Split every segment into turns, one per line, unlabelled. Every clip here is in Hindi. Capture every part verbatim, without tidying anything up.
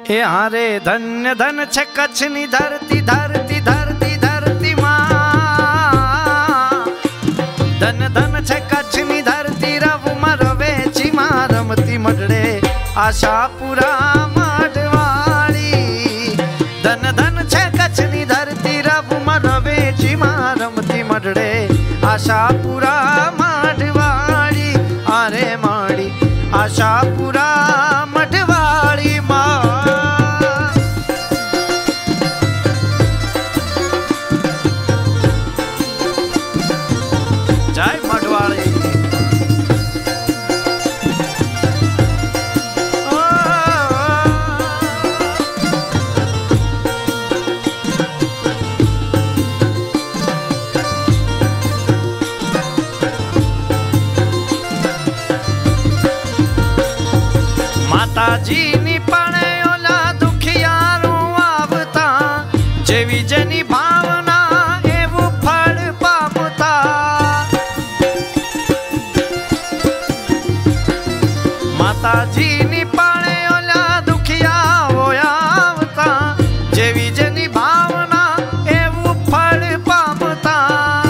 ए हारे धन्य धन छे कच्छनी धरती धरती धरती धरती मां। धन धन छे कच्छनी धरती रव मरवे ची मां रमती मडड़े आशापुरा मडवाड़ी। धन धन छे कच्छनी धरती रव मरवे ची मां रमती मडड़े आशापुरा मडवाड़ी। अरे माड़ी आशापुरा मडवाड़ी मां। जय मडवाड़ी। माताजी नी पणे ओला दुखियारू आवता जेवी जेनी भावना एवं फल पामता। माताजी नी पणे ओला दुखियारो आवता जेवी जेनी भावना एवं फल पामता।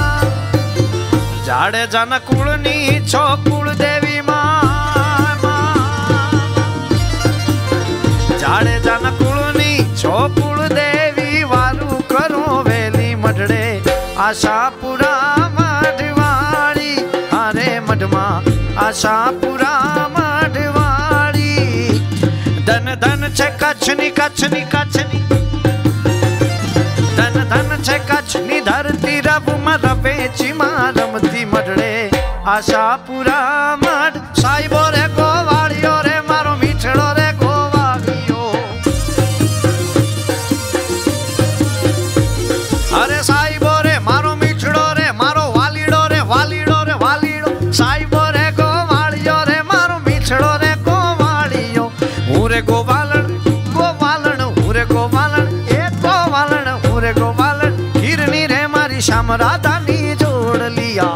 जाडेजा ना कुळनी छो कुळदेवी मां। जाडेजा न कुळनी छो कुळदेवी वारू करो वेली मडड़े आशापुरा मडवाड़ी। अरे मडमा आशापुरा मडवाड़ी। धन धन छे कच्छनी कच्छनी कच्छनी धन धन छे कच्छनी धरती रव मरवे ची मां रमती मडड़े आशापुरा मड। साहिबो रे गोवाड़ियो रे मारो मीठड़ो रे अरे साहिबो रे मारो मीठड़ो रे मारो वालीड़ो रे वालीड़ो रे वालीड़ो। साहिबो रे गोवालियो रे मारो मीठड़ो रे गोवालियो। हूँ रे गोवालन गोवालन हूँ रे गोवालन ए गोवालन हूँ रे गोवालन। हिरनी रे मारी श्याम राधा नी जोड़ लिया।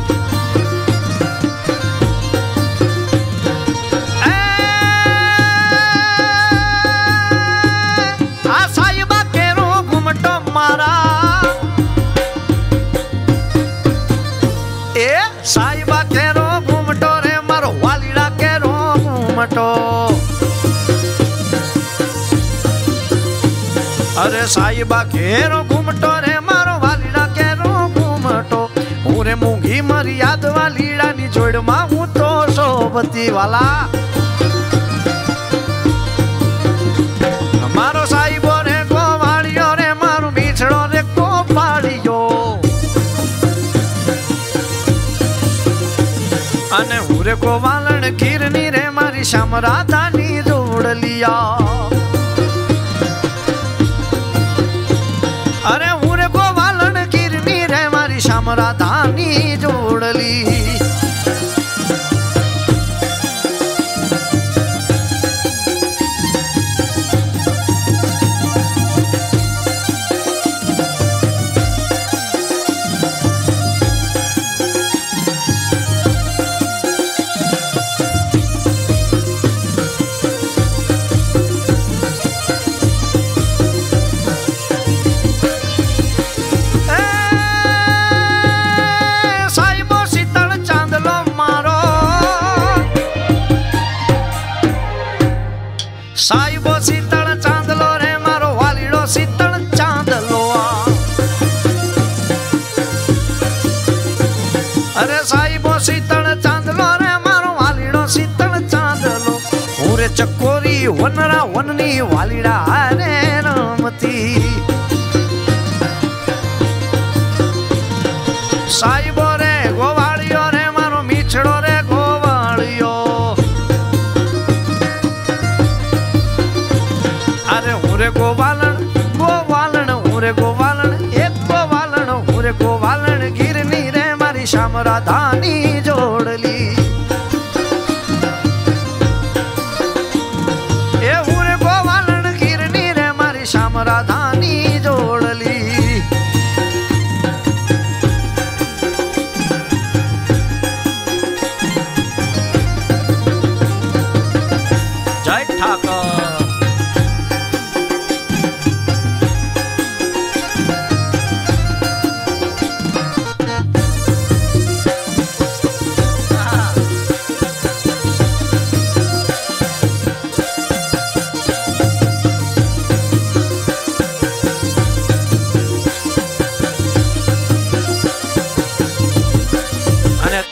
आ साहिबा केरो घुमटो मारा साहिबा केरो घूमटो रे मारो वालीड़ा केरो घूमटो। अरे साहिबा केरो घूमटो रे मारो वालीड़ा केरो घूमटो। हूँ रे मूंगी मर्याद वालीड़ा नी जोड़ मां हूँ तो सोबती वाला। मारो साहिबो रे गोवाड़ियो रे मारो मीठड़ो रे गोवाड़ियो। अने हुरे गोवालन कीरनी रे मारी श्याम राधा नी जोड़ लिया। अरे हुरे गोवालन कीरनी रे मारी श्याम राधा नी जोड़ ली। साहिबो शीतल चांदलो रे मारो वालीड़ो शीतल चांदलो। अरे साहिबो शीतल चांदलो रे मारो वालीड़ो शीतल चांदलो। हूँ रे चकोरी वनरा वननी वालीड़ा रे रमती। साहिबो रे गोवाड़ियो रे मारो मीठड़ो रे गोवाड़ियो। अरे हूँ रे गोवालन गोवालन हूँ रे गोवालन एक गोवालन हूँ रे गोवालन। गिरनी रे मारी श्याम राधा नी जोड़ ली। ए हूँ रे गोवालन गिरनी रे मारी श्याम राधा नी जोड़ ली। जय ठाकर।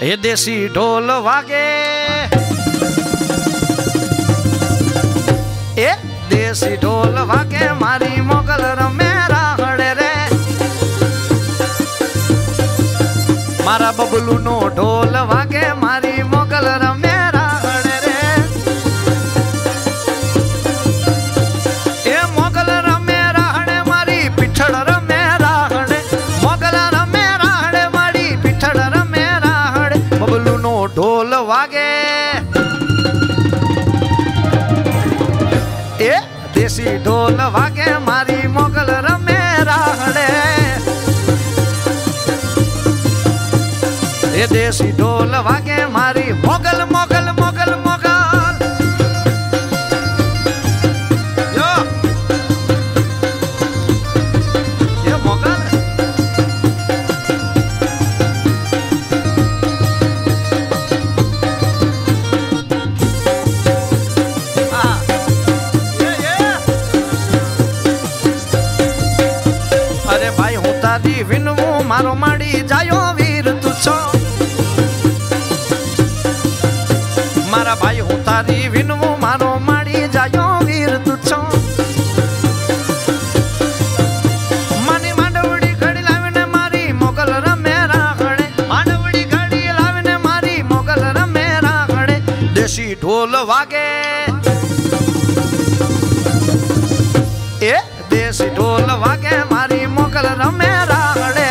એ દેશી ઢોલ વાગે એ દેશી ઢોલ વાગે મારી મોગલ રમે રાહડે રે મારા બબલુ નો ઢોલ વાગે મારી મોગલ રમે રાહડે રે એ મોગલ રમે રાહડે મારી પીઠળ રમે રાહડે મોગલ રમે રાહડે મારી પીઠળ રમે રાહડે બબલુ નો ઢોલ વાગે એ દેશી ઢોલ વાગે મારી મોગલ રમે રાહડે એ દેશી ઢોલ વાગે મારી મોગલ મોગલ મોગલ મોગલ યો એ મોગલ અરે ભાઈ હું તારી વિનવું મારો માડી જાયો વીર તું છો મારા ભાઈ હું તારી વિનવું મારો માડી જાયો વીર તું છો માની માંડવડી ઘડી લાવીને મારી મોગલ રમે રાહડે માંડવડી ઘડી લાવીને મારી મોગલ રમે રાહડે દેશી ઢોલ વાગે એ દેશી ઢોલ વાગે મારી મોગલ રમે રાહડે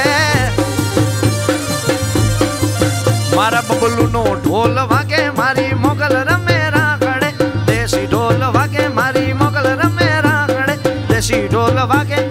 મારા બબલુ નો ઢોલ વાગે મારી મોગલ રમે રાહડે દેશી ઢોલ વાગે મારી મોગલ રમે રાહડે દેશી ઢોલ વાગે